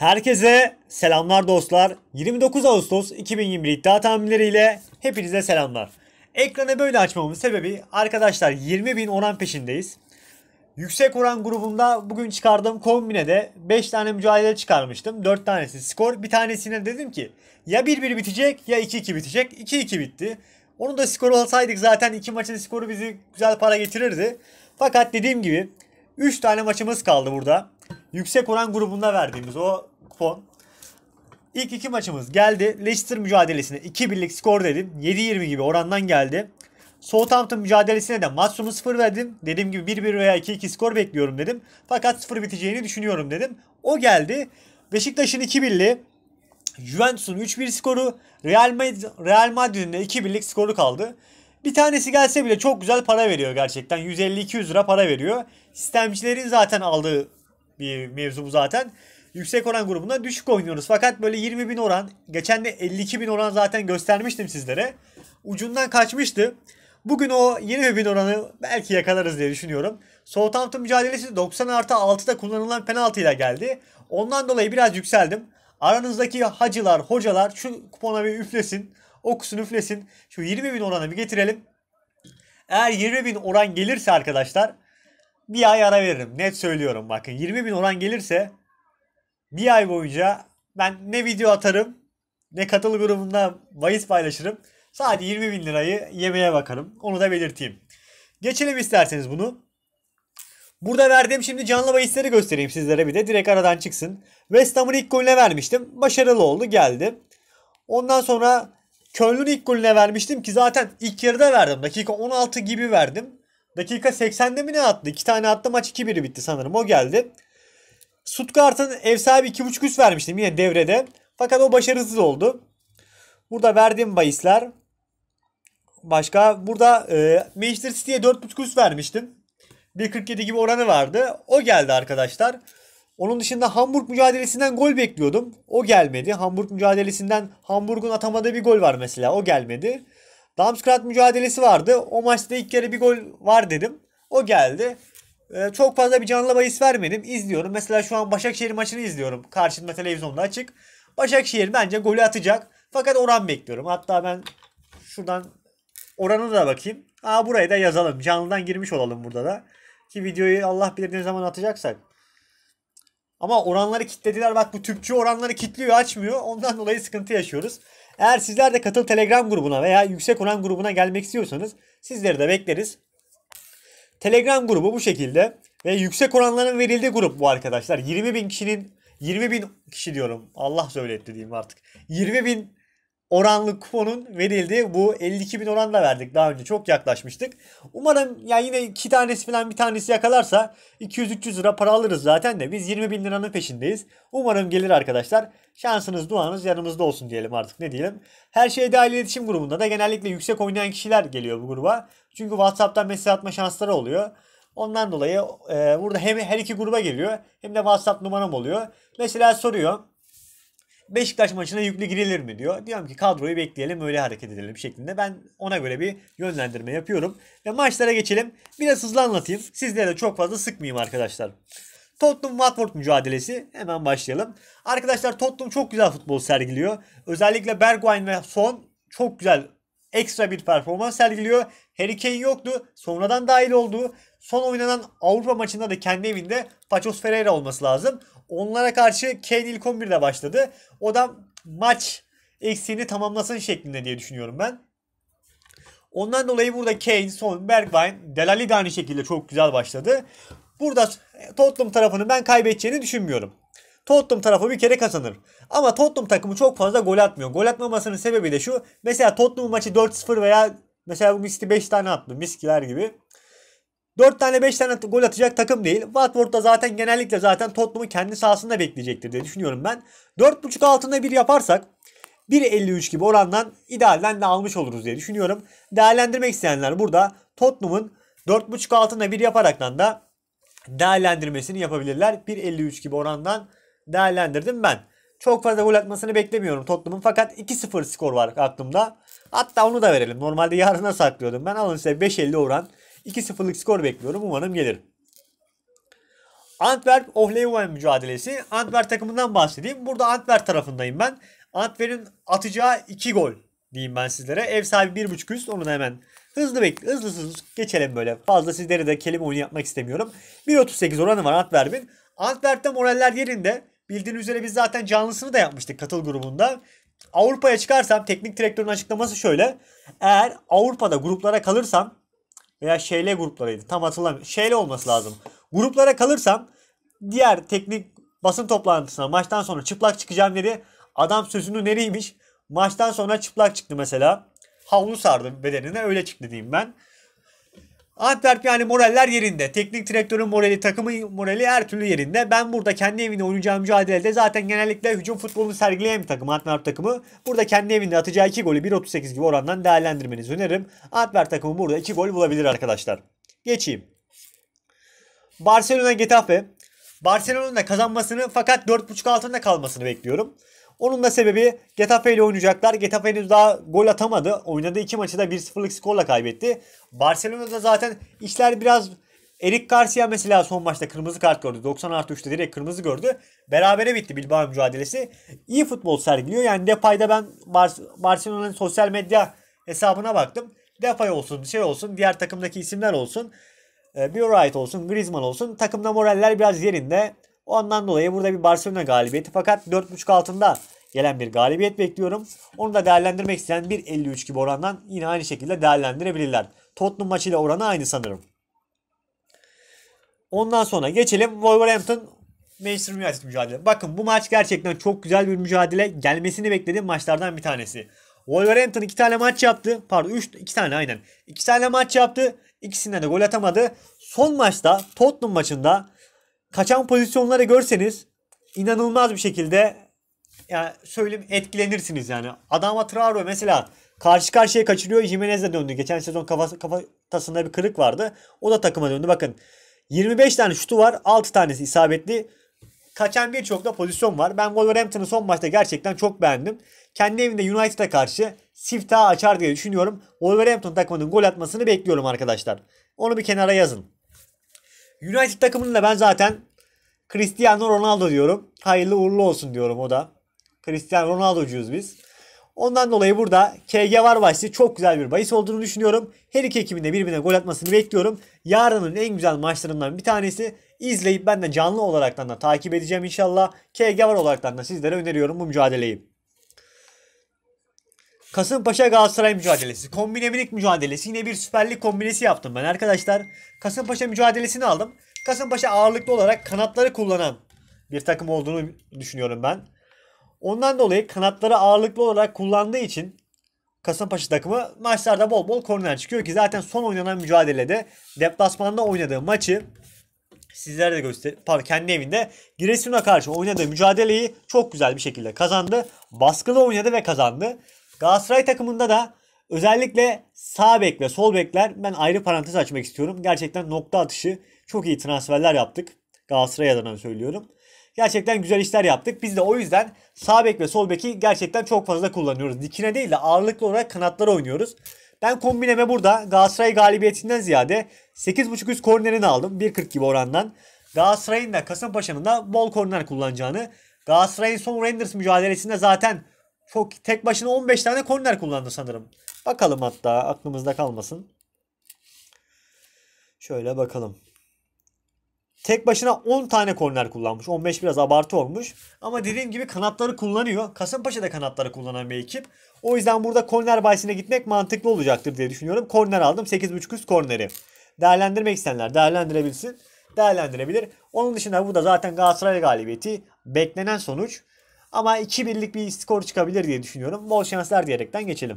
Herkese selamlar dostlar. 29 Ağustos 2021 iddia tahminleriyle hepinize selamlar. Ekranı böyle açmamın sebebi arkadaşlar 20.000 oran peşindeyiz. Yüksek oran grubunda bugün çıkardığım kombinede 5 tane mücadele çıkarmıştım. 4 tanesi skor. Bir tanesine dedim ki ya 1-1 bitecek ya 2-2 bitecek. 2-2 bitti. Onu da skor alsaydık zaten 2 maçın skoru bizi güzel para getirirdi. Fakat dediğim gibi 3 tane maçımız kaldı burada. Yüksek oran grubunda verdiğimiz o kupon. İlk 2 maçımız geldi. Leicester mücadelesine 2-1'lik skor dedim. 7-20 gibi orandan geldi. Southampton mücadelesine de maç sonu 0 verdim. Dediğim gibi 1-1 veya 2-2 skor bekliyorum dedim. Fakat 0 biteceğini düşünüyorum dedim. O geldi. Beşiktaş'ın 2-1'li, Juventus'un 3-1 skoru, Real Madrid'in de 2-1'lik skoru kaldı. Bir tanesi gelse bile çok güzel para veriyor gerçekten. 150-200 lira para veriyor. Sistemcilerin zaten aldığı bir mevzu bu zaten. Yüksek oran grubunda düşük oynuyoruz. Fakat böyle 20.000 oran, geçen de 52.000 oran zaten göstermiştim sizlere. Ucundan kaçmıştı. Bugün o 20.000 oranı belki yakalarız diye düşünüyorum. Southampton mücadelesi 90+6'da kullanılan penaltıyla geldi. Ondan dolayı biraz yükseldim. Aranızdaki hacılar, hocalar şu kupona bir üflesin. Okusun üflesin. Şu 20.000 oranı bir getirelim. Eğer 20.000 oran gelirse arkadaşlar bir ay ara veririm. Net söylüyorum bakın. 20.000 oran gelirse bir ay boyunca ben ne video atarım ne katıl grubunda bahis paylaşırım. Sadece 20.000 lirayı yemeye bakarım. Onu da belirteyim. Geçelim isterseniz bunu. Burada verdiğim şimdi canlı bahisleri göstereyim sizlere bir de. Direkt aradan çıksın. West Ham'ın ilk golüne vermiştim. Başarılı oldu, geldi. Ondan sonra Köln'ün ilk golüne vermiştim ki zaten ilk yarıda verdim. Dakika 16 gibi verdim. Dakika 80'de mi ne attı? 2 tane attı, maç 2-1 bitti sanırım, o geldi. Stuttgart'ın ev sahibi 2.5 üst vermiştim yine devrede. Fakat o başarısız oldu. Burada verdiğim bahisler. Başka burada Manchester City'ye 4.5 üst vermiştim. 1.47 gibi oranı vardı. O geldi arkadaşlar. Onun dışında Hamburg mücadelesinden gol bekliyordum. O gelmedi. Hamburg mücadelesinden Hamburg'un atamadığı bir gol var mesela. O gelmedi. Darmstadt mücadelesi vardı. O maçta ilk kere bir gol var dedim. O geldi. Çok fazla bir canlı bahis vermedim. İzliyorum. Mesela şu an Başakşehir maçını izliyorum. Karşımda televizyonda açık. Başakşehir bence golü atacak. Fakat oran bekliyorum. Hatta ben şuradan oranına da bakayım. Burayı da yazalım. Canlıdan girmiş olalım burada da. Ki videoyu Allah bilir ne zaman atacaksak. Ama oranları kilitlediler. Bak, bu Türkçe oranları kilitliyor, açmıyor. Ondan dolayı sıkıntı yaşıyoruz. Eğer sizler de katıl Telegram grubuna veya yüksek oran grubuna gelmek istiyorsanız sizleri de bekleriz. Telegram grubu bu şekilde ve yüksek oranların verildiği grup bu arkadaşlar. 20.000 kişi diyorum. Allah söyletti diyeyim artık. 20.000 oranlı kuponun verildiği bu 52.000 oran da verdik. Daha önce çok yaklaşmıştık. Umarım ya yine 2 tanesi falan bir tanesi yakalarsa 200-300 lira para alırız zaten de. Biz 20.000 liranın peşindeyiz. Umarım gelir arkadaşlar. Şansınız duanız yanımızda olsun diyelim, artık ne diyelim. Her şey dahil iletişim grubunda da genellikle yüksek oynayan kişiler geliyor bu gruba. Çünkü WhatsApp'tan mesaj atma şansları oluyor. Ondan dolayı burada hem her iki gruba geliyor hem de WhatsApp numaram oluyor. Mesela soruyor. Beşiktaş maçına yüklü girilir mi diyor. Diyorum ki kadroyu bekleyelim, öyle hareket edelim şeklinde. Ben ona göre bir yönlendirme yapıyorum. Ve maçlara geçelim. Biraz hızlı anlatayım. Sizlere de çok fazla sıkmayayım arkadaşlar. Tottenham Watford mücadelesi. Hemen başlayalım. Arkadaşlar Tottenham çok güzel futbol sergiliyor. Özellikle Bergwijn ve Son çok güzel ekstra bir performans sergiliyor. Harry Kane yoktu. Sonradan dahil oldu. Son oynanan Avrupa maçında da kendi evinde Paços Ferreira olması lazım. Onlara karşı Kane ilk 11'de başladı. O da maç eksiğini tamamlasın şeklinde diye düşünüyorum ben. Ondan dolayı burada Kane, Son, Bergwijn, Delali de aynı şekilde çok güzel başladı. Burada Tottenham tarafını ben kaybedeceğini düşünmüyorum. Tottenham tarafı bir kere kazanır. Ama Tottenham takımı çok fazla gol atmıyor. Gol atmamasının sebebi de şu. Mesela Tottenham maçı 4-0 veya mesela bu Miski 5 tane attı. Miskiler gibi. 4 tane 5 tane gol atacak takım değil. Watford da zaten genellikle Tottenham'ı kendi sahasında bekleyecektir diye düşünüyorum ben. 4.5 altında bir yaparsak 1.53 gibi orandan idealden de almış oluruz diye düşünüyorum. Değerlendirmek isteyenler burada Tottenham'ın 4.5 altında bir yaparaktan da değerlendirmesini yapabilirler. 1.53 gibi orandan değerlendirdim ben. Çok fazla gol atmasını beklemiyorum Tottenham'ın, fakat 2-0 skor var aklımda. Hatta onu da verelim. Normalde yarına saklıyordum ben. Alın size 5.50 oran. 2-0'lık skor bekliyorum. Umarım gelir. Antwerp Ohleeuwen mücadelesi. Antwerp takımından bahsedeyim. Burada Antwerp tarafındayım ben. Antwerp'in atacağı 2 gol diyeyim ben sizlere. Ev sahibi 1.5 üst. Onu da hemen hızlı geçelim böyle. Fazla sizlere de kelime oyunu yapmak istemiyorum. 1.38 oranı var Antwerp'in. Antwerp'te moraller yerinde. Bildiğiniz üzere biz zaten canlısını da yapmıştık katıl grubunda. Avrupa'ya çıkarsam teknik direktörün açıklaması şöyle. Eğer Avrupa'da gruplara kalırsam veya şeyle gruplarıydı. Tam hatırlamıyorum. Şeyle olması lazım. Gruplara kalırsam diğer teknik basın toplantısına maçtan sonra çıplak çıkacağım dedi. Adam sözünü nereymiş? Maçtan sonra çıplak çıktı mesela. Havlu sardı bedenine, öyle çıktı diyeyim ben. Antwerp yani moraller yerinde. Teknik direktörün morali, takımın morali her türlü yerinde. Ben burada kendi evinde oynayacağım mücadelede zaten genellikle hücum futbolunu sergileyen bir takım Antwerp takımı. Burada kendi evinde atacağı 2 golü 1.38 gibi orandan değerlendirmenizi öneririm. Antwerp takımı burada 2 gol bulabilir arkadaşlar. Geçeyim. Barcelona Getafe. Barcelona'nın da kazanmasını fakat 4.5 altında kalmasını bekliyorum. Onun da sebebi Getafe ile oynayacaklar. Getafe henüz daha gol atamadı. Oynadığı 2 maçı da 1-0'lık skorla kaybetti. Barcelona'da zaten işler biraz... Eric Garcia mesela son maçta kırmızı kart gördü. 90+3'te direkt kırmızı gördü. Berabere bitti Bilbao mücadelesi. İyi futbol sergiliyor. Yani Depay'da ben Barcelona'nın sosyal medya hesabına baktım. Depay olsun, şey olsun, diğer takımdaki isimler olsun. Wright olsun, Griezmann olsun. Takımda moraller biraz yerinde. Ondan dolayı burada bir Barcelona galibiyeti fakat 4.5 altında gelen bir galibiyet bekliyorum. Onu da değerlendirmek isteyen 1.53 gibi orandan yine aynı şekilde değerlendirebilirler. Tottenham maçıyla oranı aynı sanırım. Ondan sonra geçelim Wolverhampton Manchester United mücadele. Bakın bu maç gerçekten çok güzel bir mücadele. Gelmesini beklediğim maçlardan bir tanesi. Wolverhampton 2 tane maç yaptı. Pardon 2 tane aynen. 2 tane maç yaptı. İkisinden de gol atamadı. Son maçta Tottenham maçında kaçan pozisyonları görseniz inanılmaz bir şekilde yani söyleyeyim etkilenirsiniz yani. Adama Traore mesela karşı karşıya kaçırıyor. Jimenez'e döndü. Geçen sezon kafatasında bir kırık vardı. O da takıma döndü. Bakın 25 tane şutu var. 6 tanesi isabetli. Kaçan birçok da pozisyon var. Ben Wolverhampton'ı son maçta gerçekten çok beğendim. Kendi evinde United'a karşı siftah açar diye düşünüyorum. Wolverhampton takımının gol atmasını bekliyorum arkadaşlar. Onu bir kenara yazın. United takımının da ben zaten Cristiano Ronaldo diyorum. Hayırlı uğurlu olsun diyorum o da. Cristiano Ronaldo'cuyuz biz. Ondan dolayı burada KG var bahsi çok güzel bir bahis olduğunu düşünüyorum. Her iki ekibin de birbirine gol atmasını bekliyorum. Yarının en güzel maçlarından bir tanesi. İzleyip ben de canlı olaraktan da takip edeceğim inşallah. KG var olaraktan da sizlere öneriyorum bu mücadeleyi. Kasımpaşa Galatasaray mücadelesi. Kombinemilik mücadelesi. Yine bir Süper Lig kombinesi yaptım ben arkadaşlar. Kasımpaşa mücadelesini aldım. Kasımpaşa ağırlıklı olarak kanatları kullanan bir takım olduğunu düşünüyorum ben. Ondan dolayı kanatları ağırlıklı olarak kullandığı için Kasımpaşa takımı maçlarda bol bol korner çıkıyor ki zaten son oynanan mücadelede deplasmanda oynadığı maçı sizlere de kendi evinde Giresun'a karşı oynadığı mücadeleyi çok güzel bir şekilde kazandı. Baskılı oynadı ve kazandı. Galatasaray takımında da özellikle sağ bek ve sol bekler ben ayrı parantez açmak istiyorum. Gerçekten nokta atışı çok iyi transferler yaptık. Galatasaray adına söylüyorum. Gerçekten güzel işler yaptık. Biz de o yüzden sağ bek ve sol beki gerçekten çok fazla kullanıyoruz. Dikine değil de ağırlıklı olarak kanatlara oynuyoruz. Ben kombineme burada Galatasaray galibiyetinden ziyade 8.5 üst kornerini aldım. 1.40 gibi orandan. Galatasaray'ın da Kasımpaşa'nın da bol korner kullanacağını. Galatasaray'ın son Rangers mücadelesinde zaten çok tek başına 15 tane korner kullandı sanırım. Bakalım hatta aklımızda kalmasın. Şöyle bakalım. Tek başına 10 tane korner kullanmış. 15 biraz abartı olmuş. Ama dediğim gibi kanatları kullanıyor. Kasımpaşa da kanatları kullanan bir ekip. O yüzden burada korner bahisine gitmek mantıklı olacaktır diye düşünüyorum. Korner aldım. 8.5 üst korneri. Değerlendirmek isteyenler değerlendirebilsin. Değerlendirebilir. Onun dışında bu da zaten Galatasaray galibiyeti. Beklenen sonuç. Ama 2-1'lik bir skor çıkabilir diye düşünüyorum. Bol şanslar diyerekten geçelim.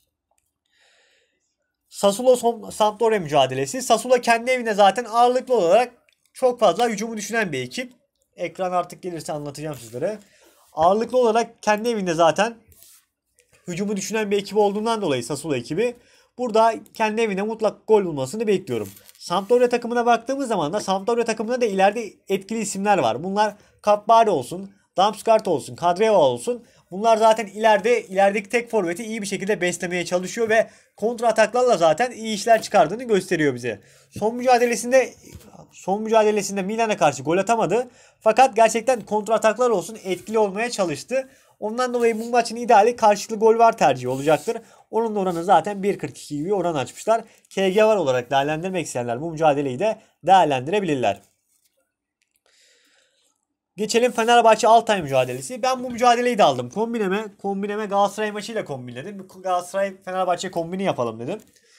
Sassuolo Sampdoria mücadelesi. Sassuolo kendi evine zaten ağırlıklı olarak çok fazla hücumu düşünen bir ekip. Ekran artık gelirse anlatacağım sizlere. Ağırlıklı olarak kendi evinde zaten hücumu düşünen bir ekip olduğundan dolayı Sassuolo ekibi burada kendi evine mutlak gol bulmasını bekliyorum. Sampdoria takımına baktığımız zaman da Sampdoria takımında da ileride etkili isimler var. Bunlar Cappari olsun, Damsgaard olsun, Kadreva olsun. Bunlar zaten ilerideki tek forveti iyi bir şekilde beslemeye çalışıyor ve kontra ataklarla zaten iyi işler çıkardığını gösteriyor bize. Son mücadelesinde Milan'a karşı gol atamadı. Fakat gerçekten kontra ataklar olsun etkili olmaya çalıştı. Ondan dolayı bu maçın ideali karşılıklı gol var tercihi olacaktır. Onun oranı zaten 1.42 gibi oran açmışlar. KG var olarak değerlendirmek isteyenler bu mücadeleyi de değerlendirebilirler. Geçelim Fenerbahçe Altay mücadelesi. Ben bu mücadeleyi de aldım. Kombineme Galatasaray maçıyla kombinledim. Galatasaray Fenerbahçe kombini yapalım dedim.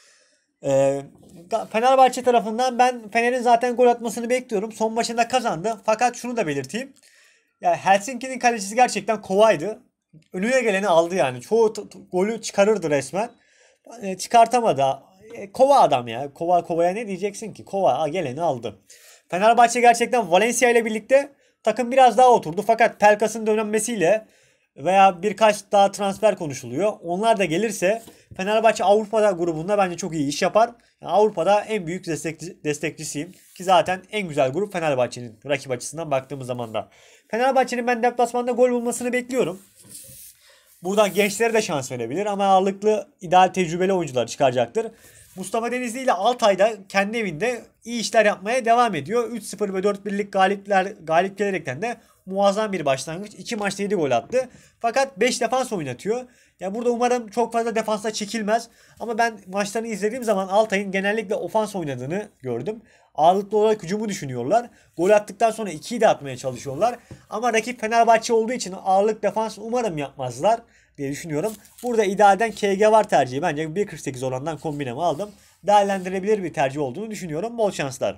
Fenerbahçe tarafından ben Fener'in zaten gol atmasını bekliyorum. Son maçında kazandı. Fakat şunu da belirteyim. Yani Helsinki'nin kalecisi gerçekten kovaydı. Önüne geleni aldı yani. Çoğu golü çıkarırdı resmen. Çıkartamadı. Kova adam ya. Kovaya ne diyeceksin ki? Kova geleni aldı. Fenerbahçe gerçekten Valencia ile birlikte takım biraz daha oturdu. Fakat Pelkas'ın dönmesiyle veya birkaç daha transfer konuşuluyor. Onlar da gelirse Fenerbahçe Avrupa'da grubunda bence çok iyi iş yapar. Yani Avrupa'da en büyük destekçisiyim. Ki zaten en güzel grup Fenerbahçe'nin rakip açısından baktığımız zaman da. Fenerbahçe'nin ben deplasmanda gol bulmasını bekliyorum. Buradan gençlere de şans verebilir ama ağırlıklı ideal tecrübeli oyuncular çıkaracaktır. Mustafa Denizli ile Altay'da kendi evinde iyi işler yapmaya devam ediyor. 3-0 ve 4-1'lik galip gelerekten de muazzam bir başlangıç. 2 maçta 7 gol attı. Fakat 5 defans oynatıyor. Yani burada umarım çok fazla defansa çekilmez. Ama ben maçlarını izlediğim zaman Altay'ın genellikle ofans oynadığını gördüm. Ağırlıklı olarak hücumu düşünüyorlar. Gol attıktan sonra 2'yi de atmaya çalışıyorlar. Ama rakip Fenerbahçe olduğu için ağırlık defans umarım yapmazlar diye düşünüyorum. Burada idealden KG var tercihi. Bence 1.48 orandan kombinemi aldım. Değerlendirebilir bir tercih olduğunu düşünüyorum. Bol şanslar.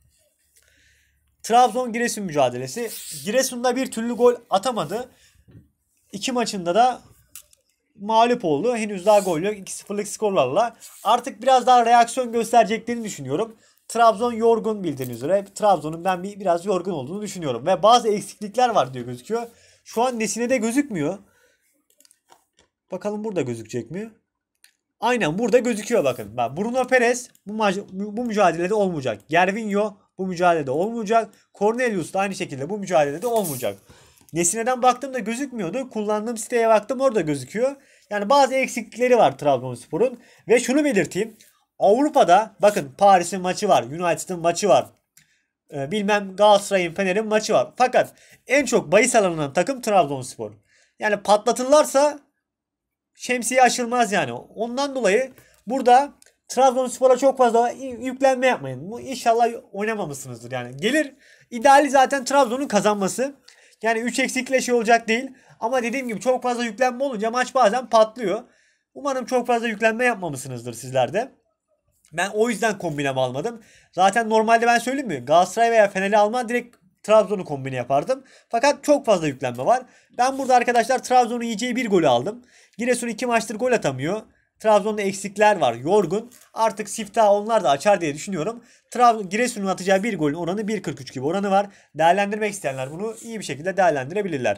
Trabzon-Giresun mücadelesi. Giresun'da bir türlü gol atamadı. 2 maçında da mağlup oldu. Henüz daha gol yok. 2-0'lık skorlarla. Artık biraz daha reaksiyon göstereceklerini düşünüyorum. Trabzon yorgun bildiğiniz üzere. Trabzon'un ben biraz yorgun olduğunu düşünüyorum. Ve bazı eksiklikler var diye gözüküyor. Şu an Nesine'de gözükmüyor. Bakalım burada gözükecek mi? Aynen burada gözüküyor bakın. Bak, Bruno Perez bu mücadelede olmayacak. Gervinho bu mücadelede olmayacak. Cornelius da aynı şekilde bu mücadelede olmayacak. Nesine'den baktığımda gözükmüyordu. Kullandığım siteye baktım orada gözüküyor. Yani bazı eksiklikleri var Trabzonspor'un. Ve şunu belirteyim. Avrupa'da bakın Paris'in maçı var. United'ın maçı var. Bilmem Galatasaray'ın Fener'in maçı var. Fakat en çok bahis alınan takım Trabzonspor. Yani patlatırlarsa şemsiye aşılmaz yani. Ondan dolayı burada Trabzonspor'a çok fazla yüklenme yapmayın. Bu inşallah oynamamışsınızdır yani. Gelir ideali zaten Trabzon'un kazanması. Yani 3 eksikle şey olacak değil. Ama dediğim gibi çok fazla yüklenme olunca maç bazen patlıyor. Umarım çok fazla yüklenme yapmamışsınızdır sizler de. Ben o yüzden kombinemi almadım. Zaten normalde ben söyleyeyim mi? Galatasaray veya Fener'i alma direkt Trabzon'u kombine yapardım. Fakat çok fazla yüklenme var. Ben burada arkadaşlar Trabzon'un yiyeceği bir golü aldım. Giresun 2 maçtır gol atamıyor. Trabzon'da eksikler var. Yorgun. Artık siftah onlar da açar diye düşünüyorum. Giresun'un atacağı bir golün oranı 1.43 gibi oranı var. Değerlendirmek isteyenler bunu iyi bir şekilde değerlendirebilirler.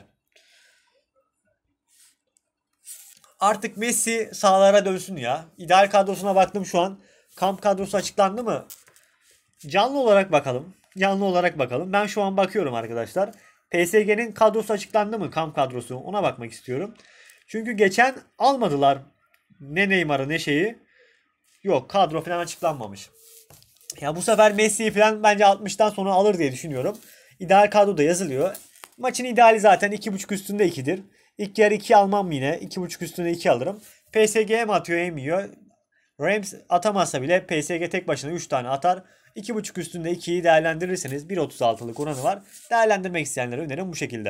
Artık Messi sahalara dönsün ya. İdeal kadrosuna baktım şu an. Kamp kadrosu açıklandı mı? Canlı olarak bakalım. Canlı olarak bakalım. Ben şu an bakıyorum arkadaşlar. PSG'nin kadrosu açıklandı mı? Kamp kadrosu. Ona bakmak istiyorum. Çünkü geçen almadılar. Ne Neymar'ı ne şeyi. Yok, kadro falan açıklanmamış. Ya bu sefer Messi'yi falan bence 60'tan sonra alır diye düşünüyorum. İdeal kadroda yazılıyor. Maçın ideali zaten 2.5 üstünde 2'dir. İlk yarı 2 almam yine. 2.5 üstünde 2 alırım. PSG hem atıyor hem yiyor. Rams atamazsa bile PSG tek başına 3 tane atar. 2.5 üstünde 2'yi değerlendirirseniz 1.36'lık oranı var. Değerlendirmek isteyenlere önerim bu şekilde.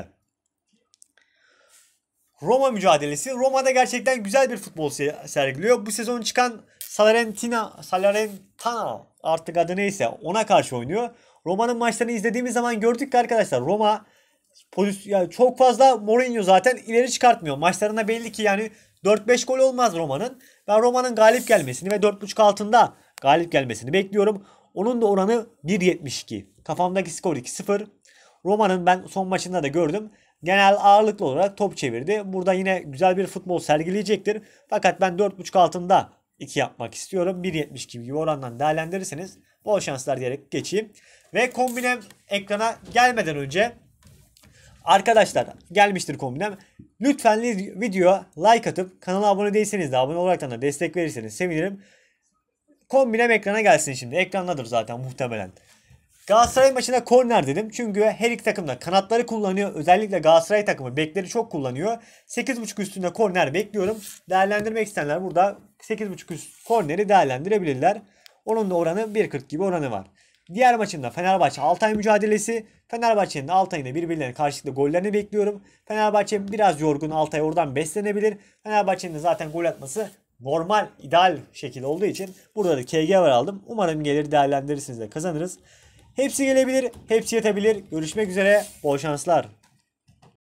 Roma mücadelesi. Roma'da gerçekten güzel bir futbol sergiliyor. Bu sezon çıkan Salernitana artık adı neyse ona karşı oynuyor. Roma'nın maçlarını izlediğimiz zaman gördük ki arkadaşlar Roma yani çok fazla Mourinho zaten ileri çıkartmıyor. Maçlarında belli ki yani 4-5 gol olmaz Roma'nın. Ben Roma'nın galip gelmesini ve 4.5 altında galip gelmesini bekliyorum. Onun da oranı 1.72. Kafamdaki skor 2-0. Roma'nın ben son maçında da gördüm. Genel ağırlıklı olarak top çevirdi. Burada yine güzel bir futbol sergileyecektir. Fakat ben 4.5 altında 2 yapmak istiyorum. 1.72 gibi orandan değerlendirirseniz bol şanslar diyerek geçeyim. Ve kombinem ekrana gelmeden önce arkadaşlar gelmiştir kombinem. Lütfen videoya like atıp kanala abone değilseniz de abone olarak da destek verirseniz sevinirim. Kombinem ekrana gelsin şimdi. Ekrandadır zaten muhtemelen. Galatasaray maçına korner dedim. Çünkü her iki takım da kanatları kullanıyor. Özellikle Galatasaray takımı bekleri çok kullanıyor. 8.5 üstünde korner bekliyorum. Değerlendirmek isteyenler burada 8.5 üst korneri değerlendirebilirler. Onun da oranı 1.40 gibi oranı var. Diğer maçında Fenerbahçe Altay mücadelesi. Fenerbahçe'nin Altay'ın birbirlerine karşılıklı gollerini bekliyorum. Fenerbahçe biraz yorgun, Altay oradan beslenebilir. Fenerbahçe'nin de zaten gol atması normal, ideal şekilde olduğu için burada da KG var aldım. Umarım gelir, değerlendirirsiniz de kazanırız. Hepsi gelebilir, hepsi yetebilir. Görüşmek üzere, bol şanslar.